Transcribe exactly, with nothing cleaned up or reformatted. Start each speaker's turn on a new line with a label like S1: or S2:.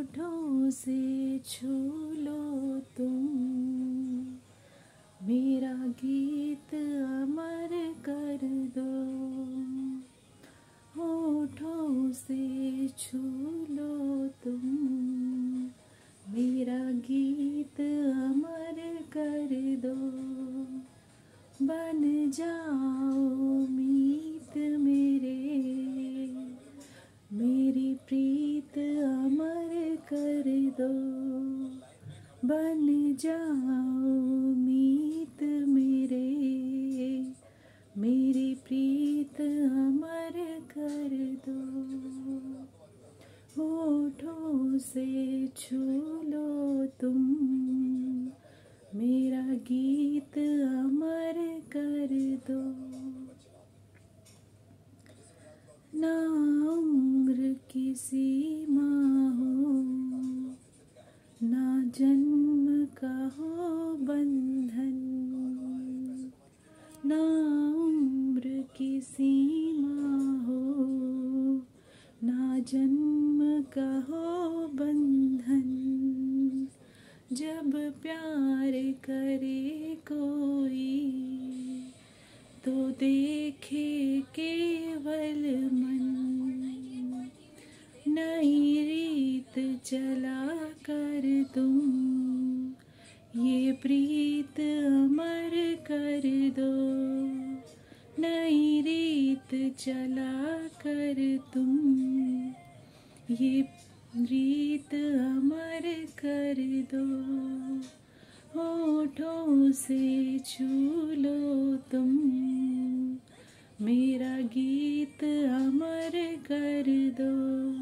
S1: होठों से छू लो तुम, मेरा गीत अमर कर दो। होठों से छू लो तुम, मेरा गीत अमर कर दो। बन जाओ मीत मेरे, मेरी प्रीत अमर कर दो। बन जाओ मीत मेरे, मेरी प्रीत अमर कर दो। होठों से छू लो तुम, मेरा गीत अमर कर दो। ना उम्र की सीमा हो, ना जन्म का हो बंधन, ना उम्र की सीमा हो, ना जन्म का हो बंधन। जब प्यार करे कोई तो देखे केवल मन, नई रीत चला कर तुम, ये प्रीत अमर कर दो। नई रीत चला कर तुम, ये रीत अमर कर दो। होठों से छू लो तुम, मेरा गीत अमर कर दो।